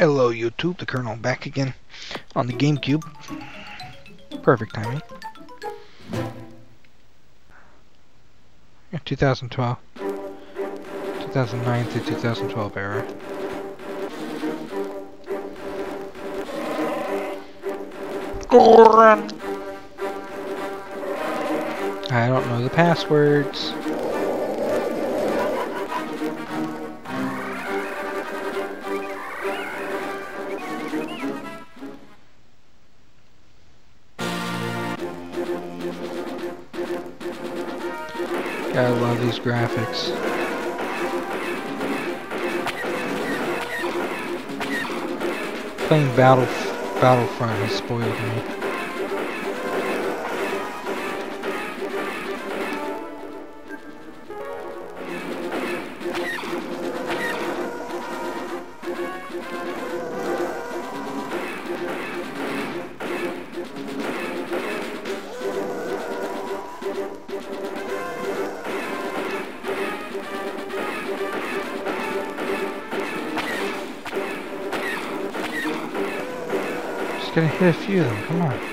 Hello YouTube, the Colonel back again on the GameCube. Perfect timing. 2012. 2009 to 2012 era. I don't know the passwords. I love these graphics. Playing Battlefront has spoiled me. Just gotta hit a few of them, come on.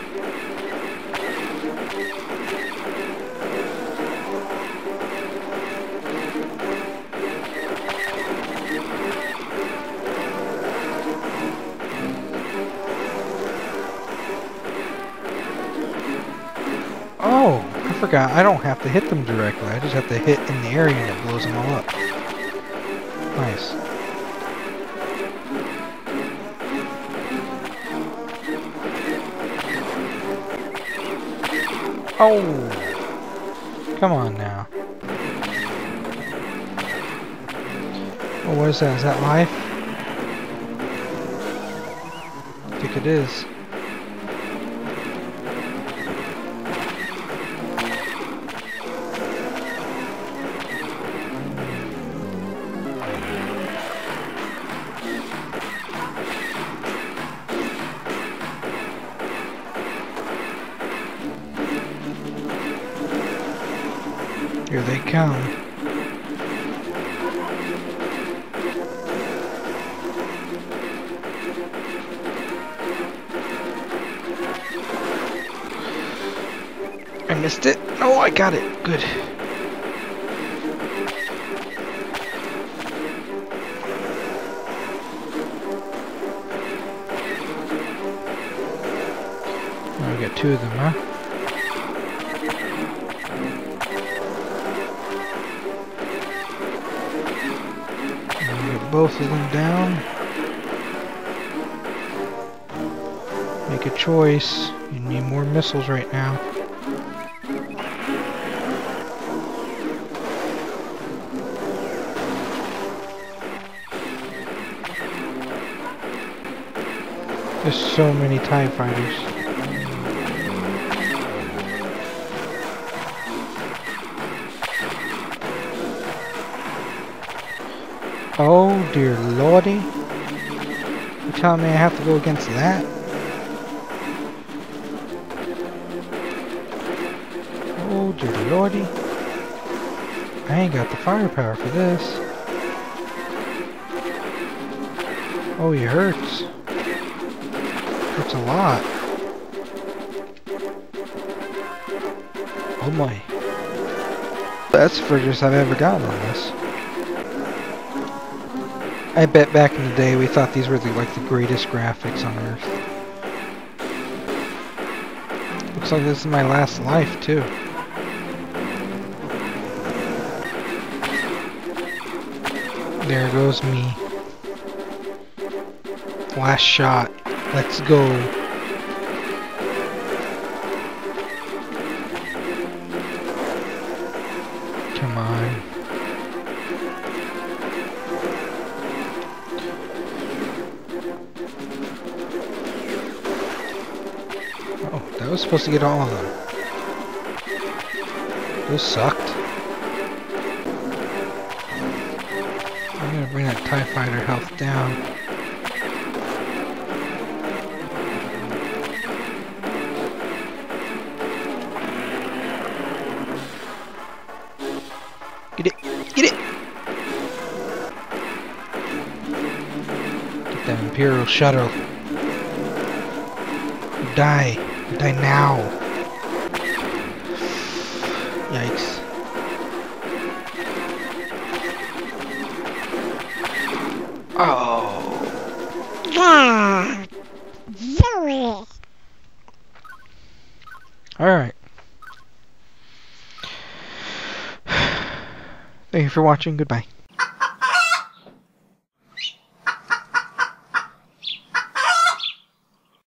Oh, I forgot, I don't have to hit them directly, I just have to hit in the area and it blows them all up. Nice. Oh! Come on now. Oh, what is that? Is that life? I think it is. Here they come. I missed it. Oh, I got it. Good. Oh, we got two of them, huh? Both of them down. Make a choice. You need more missiles right now. There's so many TIE fighters. Oh dear lordy. You telling me I have to go against that? Oh dear lordy. I ain't got the firepower for this. Oh, he hurts. Hurts a lot. Oh my. That's the furthest I've ever gotten on this. I bet back in the day we thought these were like the greatest graphics on Earth. Looks like this is my last life too. There goes me. Last shot. Let's go. Come on. Oh, that was supposed to get all of them. Those sucked. I'm gonna bring that TIE fighter health down. Get it! Get it! Get them Hero Shuttle. Die. Die now. Yikes. Oh. Alright. Thank you for watching. Goodbye.